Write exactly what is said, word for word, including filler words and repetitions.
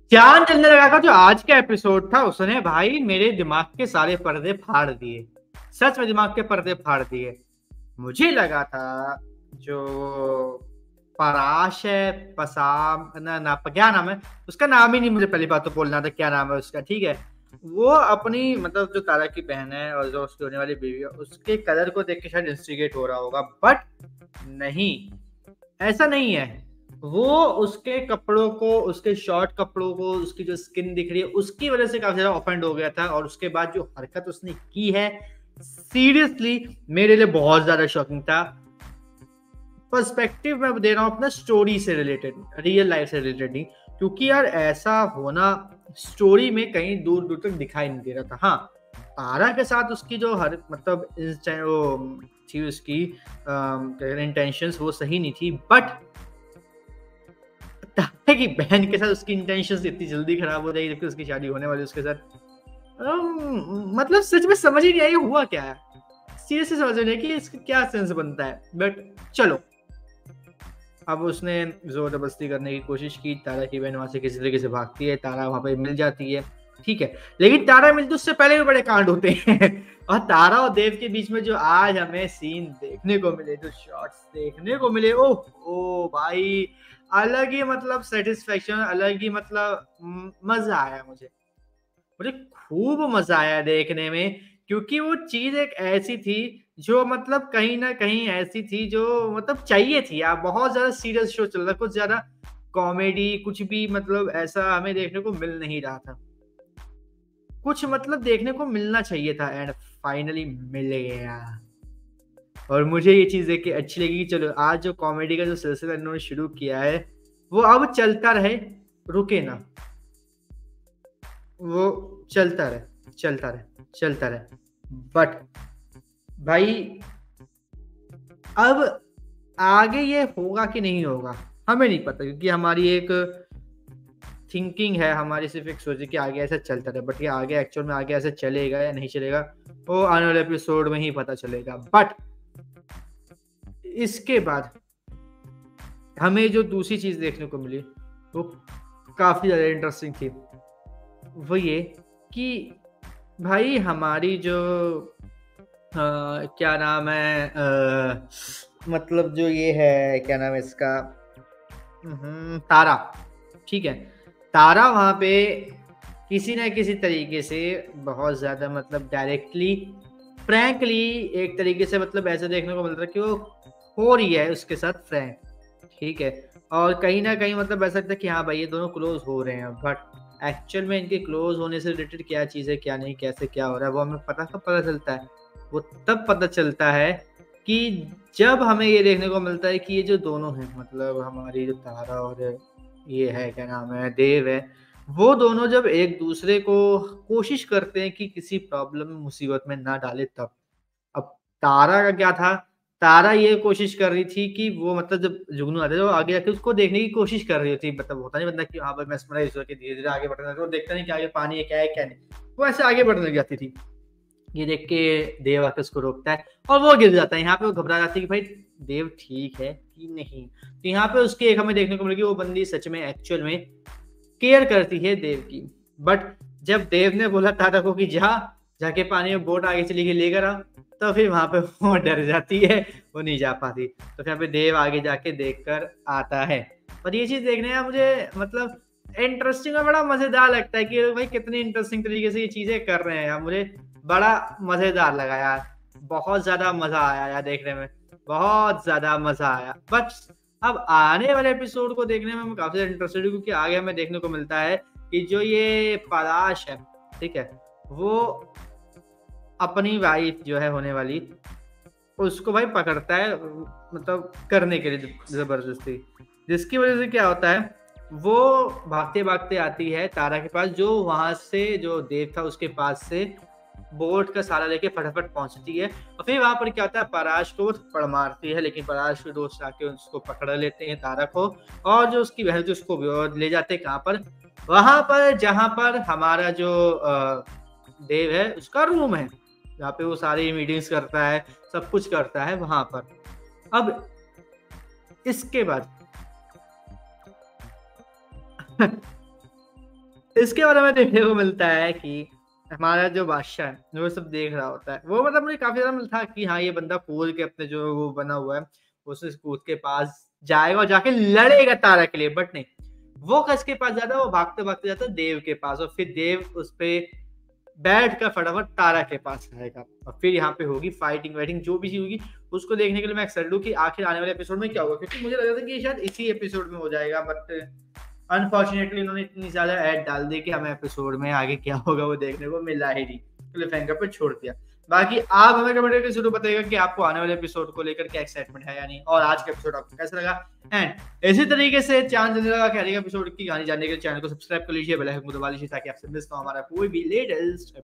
चांद चलने लगा का जो आज का एपिसोड था उसने भाई मेरे दिमाग के सारे पर्दे फाड़ दिए। सच में दिमाग के पर्दे फाड़ दिए। मुझे लगा था जो पराश है, पसाम ना ना क्या नाम है उसका, नाम ही नहीं मुझे पहली बात तो बोलना था क्या नाम है उसका, ठीक है। वो अपनी मतलब जो तारा की बहन है और जो उसकी होने वाली बीवी है उसके कलर को देख के शायद इंस्टिगेट हो रहा होगा, बट नहीं, ऐसा नहीं है। वो उसके कपड़ों को, उसके शॉर्ट कपड़ों को, उसकी जो स्किन दिख रही है उसकी वजह से काफी ज्यादा ऑफेंड हो गया था। और उसके बाद जो हरकत उसने की है सीरियसली मेरे लिए बहुत ज्यादा शॉकिंग था। पर्सपेक्टिव मैं दे रहा हूँ अपना स्टोरी से रिलेटेड, रियल लाइफ से रिलेटेड नहीं, क्योंकि यार ऐसा होना स्टोरी में कहीं दूर दूर तक दिखाई नहीं दे रहा था। हाँ, तारा के साथ उसकी जो हर मतलब वो थी उसकी इंटेंशंस वो सही नहीं थी, बट तारा की बहन के साथ उसकी इंटेंशंस इतनी जल्दी खराब हो जाएगी जबकि उसकी शादी होने वाली उसके साथ, अम, मतलब सच में समझ ही नहीं आई हुआ क्या है। सीरियसली समझ नहीं कि इसका क्या सेंस बनता है। बट चलो, अब उसने जोरदस्ती करने की कोशिश की, तारा की बहन वहां से किसी तरीके से भागती है, तारा वहां पे मिल जाती है, ठीक है। लेकिन तारा मिलती उससे पहले भी बड़े कांड होते हैं और तारा और देव के बीच में जो आज हमें सीन देखने को मिले, जो शॉट्स देखने को मिले, ओह ओ भाई, अलग ही मतलब सेटिस्फेक्शन, अलग ही मतलब मजा आया मुझे। मुझे खूब मजा आया देखने में, क्योंकि वो चीज एक ऐसी थी जो मतलब कहीं ना कहीं ऐसी थी जो मतलब चाहिए थी यार। बहुत ज्यादा सीरियस शो चल रहा, कुछ ज्यादा कॉमेडी कुछ भी मतलब ऐसा हमें देखने को मिल नहीं रहा था। कुछ मतलब देखने को मिलना चाहिए था एंड फाइनली मिल गया। और मुझे ये चीज देख के अच्छी लगी कि चलो आज जो कॉमेडी का जो सिलसिला इन्होंने शुरू किया है वो अब चलता रहे, रुके ना, वो चलता रहे चलता रहे चलता रहे। बट भाई अब आगे ये होगा कि नहीं होगा हमें नहीं पता, क्योंकि हमारी एक थिंकिंग है, हमारी सिर्फ एक सोच है कि आगे ऐसा चलता रहे। बट ये आगे एक्चुअल में आगे ऐसा चलेगा या नहीं चलेगा वो आने वाले एपिसोड में ही पता चलेगा। बट इसके बाद हमें जो दूसरी चीज देखने को मिली वो काफी ज्यादा इंटरेस्टिंग थी। वो ये कि भाई हमारी जो आ, क्या नाम है आ, मतलब जो ये है क्या नाम है इसका, तारा, ठीक है। तारा वहां पे किसी ना किसी तरीके से बहुत ज्यादा मतलब डायरेक्टली फ्रैंकली एक तरीके से मतलब ऐसा देखने को मिल रहा है कि वो हो रही है उसके साथ फ्रैंक, ठीक है। और कहीं ना कहीं मतलब ऐसा लगता है कि हाँ भाई ये दोनों क्लोज हो रहे हैं, बट एक्चुअल में इनके क्लोज होने से रिलेटेड क्या चीज़ है क्या नहीं, कैसे क्या हो रहा है वो हमें पता कब पता चलता है। वो तब पता चलता है कि जब हमें ये देखने को मिलता है कि ये जो दोनों हैं मतलब हमारी जो तारा और ये है क्या नाम है देव है, वो दोनों जब एक दूसरे को कोशिश करते हैं कि किसी प्रॉब्लम मुसीबत में ना डाले तब। अब तारा का क्या था, तारा ये कोशिश कर रही थी कि वो मतलब जब जुगनू आता है तो आगे जाके उसको देखने की कोशिश कर रही थी, मतलब होता नहीं बंदा कि हाँ भाई मैं स्मराइज होकर धीरे धीरे आगे बढ़ना, तो देखता नहीं कि आगे पानी है क्या है क्या नहीं, वो ऐसे आगे बढ़ने लग जाती थी। ये देख के देव आके उसको रोकता है और वो गिर जाता है। यहाँ पे वो घबरा जाती है कि भाई देव ठीक है कि नहीं। तो यहाँ पे उसकी एक हमें देखने को मिलेगी वो बंदी सच में एक्चुअल में केयर करती है देव की। बट जब देव ने बोला तारा को कि जा जाके पानी में बोट आगे चली गई लेकर आ, तो फिर वहां पे वो डर जाती है, वो नहीं जा पाती। तो फिर पे देव आगे जाके देखकर आता है। और ये चीज देखने का मुझे मतलब इंटरेस्टिंग और बड़ा मजेदार लगता है कि भाई कितनी इंटरेस्टिंग तरीके से ये चीजें कर रहे हैं यार। मुझे बड़ा मजेदार लगा यार, बहुत ज्यादा मजा आया यार देखने में, बहुत ज्यादा मजा आया। बट अब आने वाले एपिसोड को देखने में मैं काफी ज्यादा इंटरेस्टेड हूँ, क्योंकि आगे हमें देखने को मिलता है कि जो ये पलाश है, ठीक है, वो अपनी वाइफ जो है होने वाली उसको भाई पकड़ता है मतलब करने के लिए जबरदस्ती, जिसकी वजह से क्या होता है वो भागते भागते आती है तारा के पास, जो वहां से जो देव था उसके पास से बोट का सहारा लेके फटाफट पहुंचती है। और फिर वहां पर क्या होता है पराश को वो थप्पड़ मारती है, लेकिन पराश के दोस्त आके उसको पकड़ लेते हैं तारा को, और जो उसकी बहन थी उसको भी ले जाते हैं कहाँ पर, वहां पर जहां पर हमारा जो देव है उसका रूम है, जहाँ पे वो सारी मीटिंग्स करता है, सब कुछ करता है वहां पर। अब इसके बाद इसके बारे में देखने को मिलता है कि हमारा जो बादशाह है वो सब देख रहा होता है। वो मतलब मुझे काफ़ी ज़्यादा था कि हाँ, ये बंदा कूद के अपने जो वो बना हुआ है, उस कूद के पास जाएगा और जाके लड़ेगा तारा के लिए, बट नहीं, वो किसके पास जाता है, वो भागते-भागते जाता है देव के पास, और फिर देव उस पे बैठ कर फटाफट तारा के पास आएगा और फिर यहाँ पे होगी फाइटिंग वाइटिंग जो भी चीज़ होगी, उसको देखने के लिए मैं एक्साइटेड हूँ कि आखिर आने वाले एपिसोड में क्या होगा, क्योंकि मुझे लग रहा था कि शायद इसी एपिसोड में हो जाएगा, बट अनफॉर्चुनेटली इन्होंने इतनी ज़्यादा ऐड डाल दी कि हमें एपिसोड में आगे क्या होगा वो देखने को मिला ही नहीं, क्लिफहैंगर पे छोड़ दिया। बाकी आप हमें कमेंट करके ज़रूर बताइएगा कि आपको आने वाले एपिसोड को लेकर क्या एक्साइटमेंट है या नहीं, और आज का एपिसोड आपको कैसा लगा। एंड इसी तरीके से चांद देने लगा कि एपिसोड की कहानी जानने के लिए चैनल को सब्सक्राइब कर लीजिए, बेल आइकन को दबा लीजिए ताकि आपसे मिस ना हो हमारा कोई भी लेटेस्ट